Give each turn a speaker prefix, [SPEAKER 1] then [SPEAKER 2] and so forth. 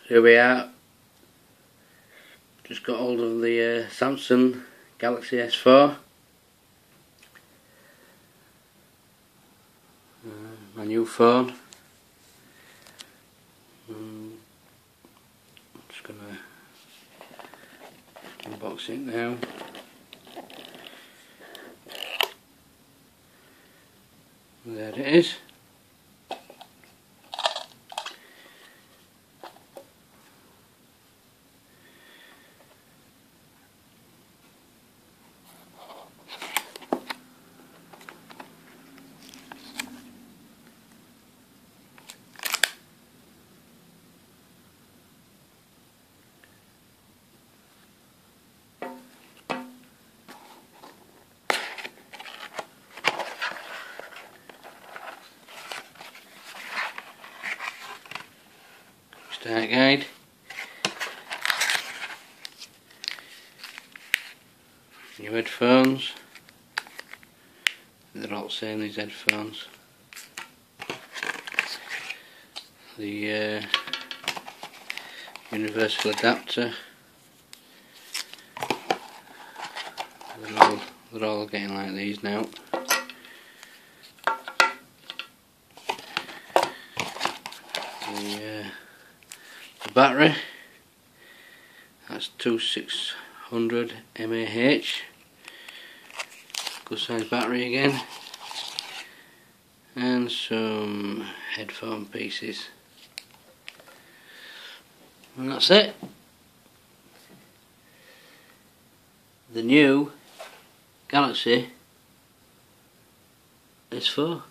[SPEAKER 1] Here we are. Just got hold of the Samsung Galaxy S4. My new phone. I'm just gonna unbox it now. There it is. Start guide. New headphones. They're all the same, these headphones. The universal adapter. They're all getting like these now. The battery, that's 2600 mAh, good size battery again, and some headphone pieces, and that's it. The new Galaxy S4.